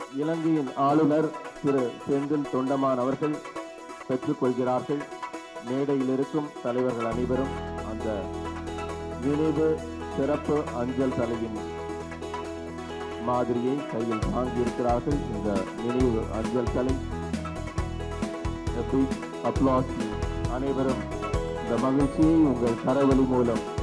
இலங்கையின் ஆளுநர் திரு செந்தில் தொண்டமான் அவர்கள் பெற்றுக்கொள்கிறார்கள். மேடையில் இருக்கும் தலைவர்கள் அனைவரும் அந்த நினைவு சிறப்பு அஞ்சல் தலையின் மாதிரியை கையில் வாங்கியிருக்கிறார்கள். இந்த நினைவு அஞ்சல் தலை அனைவரும் இந்த மகிழ்ச்சியை உங்கள் கரவொலி மூலம்